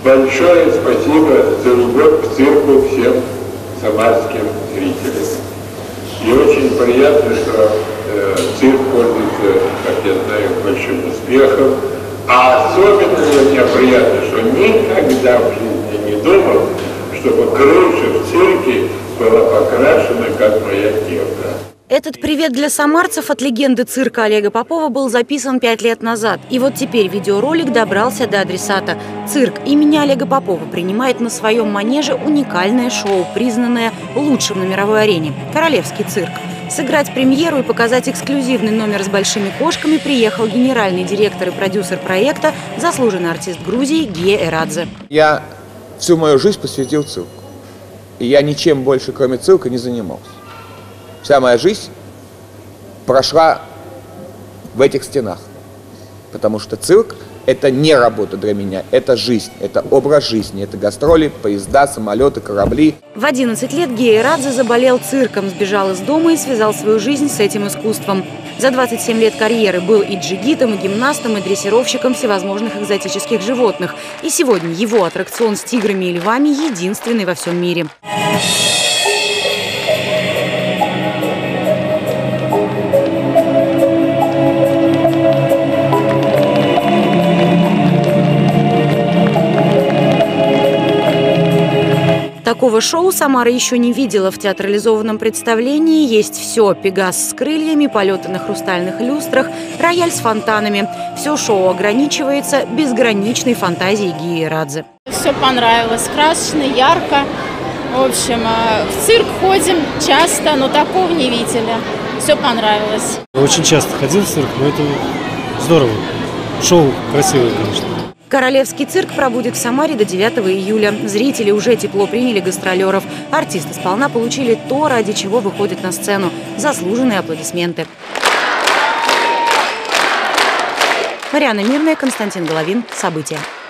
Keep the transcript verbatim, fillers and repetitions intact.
Большое спасибо за любовь к цирку всем самарским зрителям. И очень приятно, что э, цирк пользуется, как я знаю, большим успехом. А особенно мне приятно, что никогда в жизни не думал, чтобы крыша в цирке была покрашена, как моя кепка. Этот привет для самарцев от легенды цирка Олега Попова был записан пять лет назад. И вот теперь видеоролик добрался до адресата. Цирк имени Олега Попова принимает на своем манеже уникальное шоу, признанное лучшим на мировой арене – «Королевский цирк». Сыграть премьеру и показать эксклюзивный номер с большими кошками приехал генеральный директор и продюсер проекта, заслуженный артист Грузии Гия Эрадзе. Я всю мою жизнь посвятил цирку. И я ничем больше, кроме цирка, не занимался. Вся моя жизнь прошла в этих стенах, потому что цирк – это не работа для меня, это жизнь, это образ жизни, это гастроли, поезда, самолеты, корабли. В одиннадцать лет Гия Эрадзе заболел цирком, сбежал из дома и связал свою жизнь с этим искусством. За двадцать семь лет карьеры был и джигитом, и гимнастом, и дрессировщиком всевозможных экзотических животных. И сегодня его аттракцион с тиграми и львами единственный во всем мире. Такого шоу Самара еще не видела. В театрализованном представлении есть все: пегас с крыльями, полеты на хрустальных люстрах, рояль с фонтанами. Все шоу ограничивается безграничной фантазией Гии Эрадзе. Все понравилось, красочно, ярко. В общем, в цирк ходим часто, но такого не видели. Все понравилось. Очень часто ходил в цирк, но это здорово. Шоу красивое, конечно. Королевский цирк пробудет в Самаре до девятого июля. Зрители уже тепло приняли гастролеров. Артисты сполна получили то, ради чего выходят на сцену. Заслуженные аплодисменты. Марьяна Мирная, Константин Головин. События.